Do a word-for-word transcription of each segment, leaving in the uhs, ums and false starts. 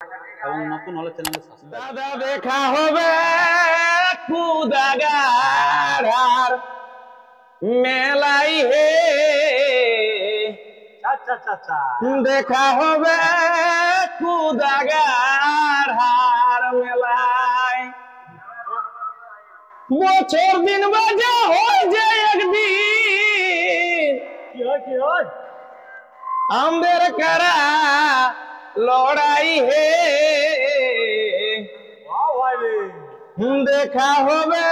এবং নতুন হলে চ্যানেলে সাবস্ক্রাইব। দাদা দেখা হবে কুদাগার মেলাই হে, আচ্ছা আচ্ছা আচ্ছা দেখা হবে কুদাগার হার মেলায়। বছর দিন বাজে হয় যে একদিন, কি হয় কি হয় আমাদের কারা লড়াই হে, বাহ ভাই রে দেখা হবে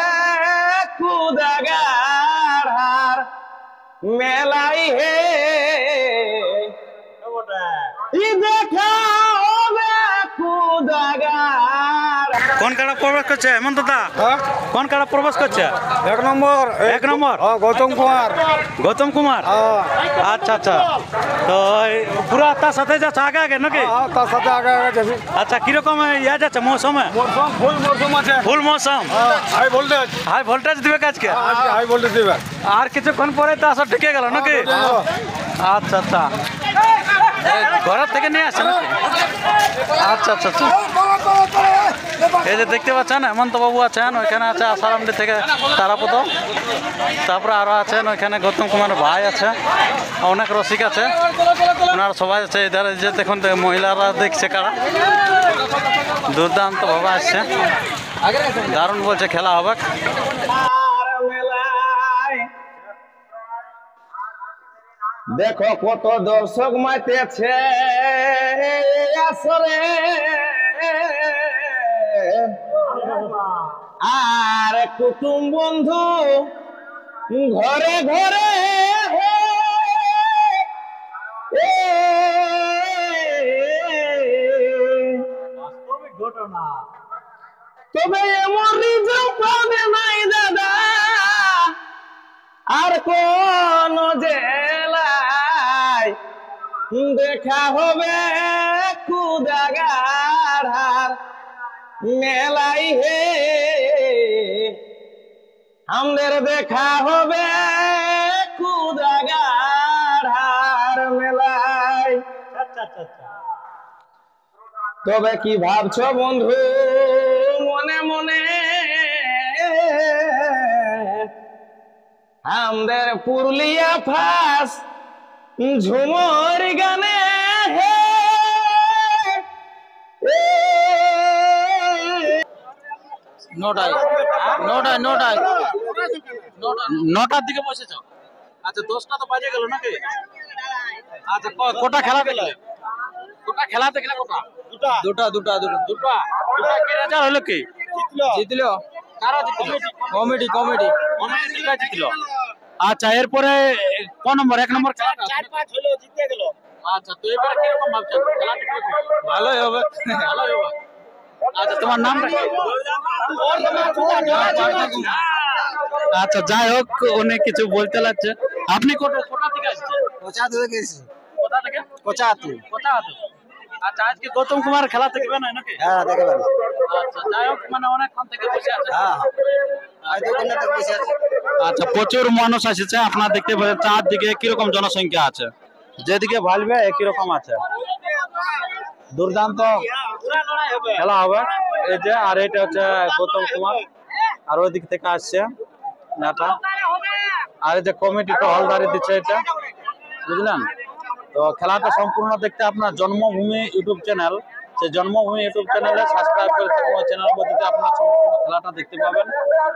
কুদাগার হার মেলাই হে, ওটা ই দেখা হবে কুদাগার। কোন কাড়া প্রবেশ করছে হেমন্ত দা? কোন কাড়া প্রবেশ করছে? এক নম্বর এক নম্বর গৌতম কুমার। গৌতম কুমার। আচ্ছা আচ্ছা, তো এই পুরা তার সাথে যাচ্ছে আগে আগে নাকি? তার সাথে আগে আগে যাবি। আচ্ছা, কিরকম ইয়া যাচ্ছে মৌসুমে? মরসুম ফুল মরসুম আছে। ফুল মৌসুম, হাই ভোল্টেজ হাই ভোল্টেজ দিবে আজকে। হাই ভোল্টেজ দিবে। আর কিছুক্ষণ পরে তো আসর ঢুকে গেল নাকি? আচ্ছা আচ্ছা, ঘরের থেকে নিয়ে আসছে নাকি? আচ্ছা আচ্ছা আচ্ছা, এই যে দেখতে পাচ্ছেন হেমন্ত বাবু আছেন, ওইখানে আছে আসারামডি থেকে তারাপদ, তারপরে আরো আছেন ওইখানে গৌতম কুমার ভাই আছে, অনেক রসিক আছে, ওনারা সবাই আছে। এধারে যে দেখুন মহিলারা দেখছে কারা, দুর্দান্ত ভাবে আসছে, দারুণ বলছে খেলা হবে। দেখো কত দর্শক মাইতেছে আসরে, আর কুটুম বন্ধু ঘরে ঘরে ঘটনা তবে এমন রিজার্ভ পাবে নাই দাদা আর কোন জেলায়, দেখা হবে কুদাগার হার মেলাই হে, আমাদের দেখা হবে কুদাগার হার মেলায়। আচ্ছা আচ্ছা আচ্ছা, তবে কি ভাবছো বন্ধু মনে মনে, আমাদের পুরুলিয়া ফাঁস ঝুমর গানে হে, নটায় নটায় নটায় নটার দিকে বসেছ? আচ্ছা, দশটা তো বাজে গেল নাকি? আচ্ছা, কোটা খেলা দেখলে? কোটা খেলা দেখলে? কোটা দুটা দুটা দুটা দুটা দুটা কি রেজাল্ট হলো? কি জিতলো? কারা জিতলো? কমিটি কমিটি কমিটি জিতলো। আচ্ছা, এরপরে কোন নম্বর? এক নম্বর খেলাটা চার পাঁচ হলো, জিতে গেল। আচ্ছা, তো এবারে কিরকম ভাবছেন খেলাটা? ভালোই হবে, ভালোই হবে। আচ্ছা, তোমার নামটা কি? আচ্ছা, যাই হোক, অনেক কিছু বলতে লাগছে। আপনি কোথা কোথা থেকে আসছেন? কোচা থেকে গেছি। কোথা থেকে? কোচা হাতি। কোথা হাতে? আচ্ছা, আজকে গৌতম কুমার খেলা দেখবে না নাকি? হ্যাঁ দেখবেন। আচ্ছা, যাই হোক, মানে অনেকক্ষণ থেকে বসে আছে। হ্যাঁ আজ দোকানে তো বসে আছি। আচ্ছা, প্রচুর মানুষ আসছে, আপনারা দেখতে পাচ্ছেন চারদিকে কিরকম জনসংখ্যা আছে, যেদিকে ভালবে একই রকম আছে, দুর্দান্ত খেলা হবে। এই যে, আর এটা হচ্ছে গৌতম কুমার, আর ওই দিক থেকে আসছে এটা, আর এই যে কমিটিটা হলদারি দিচ্ছে এটা, বুঝলেন? তো খেলাটা সম্পূর্ণ দেখতে আপনার জন্মভূমি ইউটিউব চ্যানেল, সেই জন্মভূমি ইউটিউব চ্যানেলে সাবস্ক্রাইব করে থাকুন, ওই চ্যানেলের মধ্যে দিয়ে আপনার সম্পূর্ণ খেলাটা দেখতে পাবেন।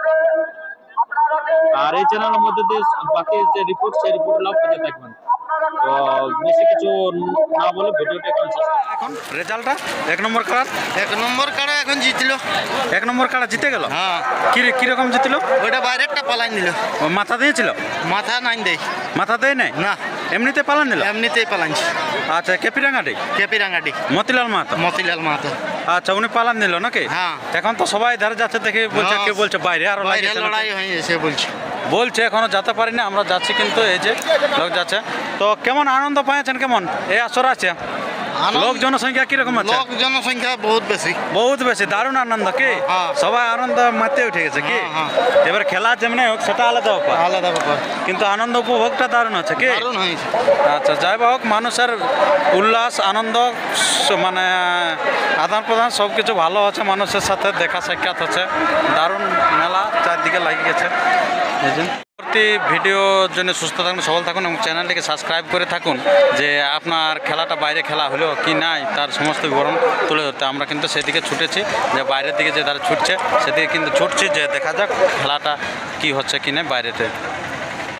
আর এই চ্যানেলের মধ্যে দিয়ে বাকি যে রিপোর্ট, সেই রিপোর্টগুলো পেতে থাকবেন। তো বেশি কিছু না বলে ভিডিওটা এখন শেষ করছি। এখন রেজাল্টটা এক নম্বর কাড়া, এক নম্বর কাড়া এখন জিতলো। এক নম্বর কাড়া জিতে গেল। হ্যাঁ, কি কিরকম জিতল? ওইটা বাইরেরটা পালান দিল। ও মাথা দিয়েছিল? মাথা নাই দেয় মাথা দেয় নাই না, এমনিতে পালান দিল? এমনিতেই পালানছে। আচ্ছা, কেপিরাঙ্গাটি কেপিরাঙ্গাটি মতিলাল মাহাতো। মতিলাল মাহাতো। আচ্ছা, উনি পালান দিল নাকি? হ্যাঁ। এখন তো সবাই ধারে যাচ্ছে, দেখে বলছে, হ্যাঁ। কে বলছে বাইরে আরো বাইরে লাগিয়েছে নাকি? লড়াই হয়েছে বলছে। বলছে এখনো যেতে পারি না, আমরা যাচ্ছি, কিন্তু এই যে লোক যাচ্ছে। তো কেমন আনন্দ পেয়েছেন, কেমন এই আসর আছে? আনন্দ- লোক জনসংখ্যা কিরকম আছে? লোক জনসংখ্যা বহুত বেশি। বহুত বেশি, দারুণ আনন্দ কি হ্যাঁ। সবাই আনন্দ মাতে উঠে গেছে কি? হ্যাঁ, হ্যাঁ। এবার খেলা যেমন হোক সেটা আলাদা ব্যাপার, আলাদা ব্যাপার। কিন্তু আনন্দ উপভোগটা দারুণ আছে কি? দারুণ হয়েছে। আচ্ছা, যাই হোক, মানুষের উল্লাস আনন্দ স- মানে আদান প্রদান সব কিছু ভালো আছে, মানুষের সাথে দেখা সাক্ষাৎ হচ্ছে, দারুণ মেলা চারদিকে লাগিয়ে গেছে। এই যে পরবর্তী ভিডিওর জন্য সুস্থ থাকুন, সবল থাকুন এবং চ্যানেলটিকে সাবস্ক্রাইব করে থাকুন, যে আপনার খেলাটা বাইরে খেলা হলো কি নাই তার সমস্ত বিবরণ তুলে ধরতে। আমরা কিন্তু সেদিকে ছুটেছি, যে বাইরের দিকে যে তারা ছুটছে সেদিকে কিন্তু ছুটছি, যে দেখা যাক খেলাটা কি হচ্ছে কি না বাইরেতে।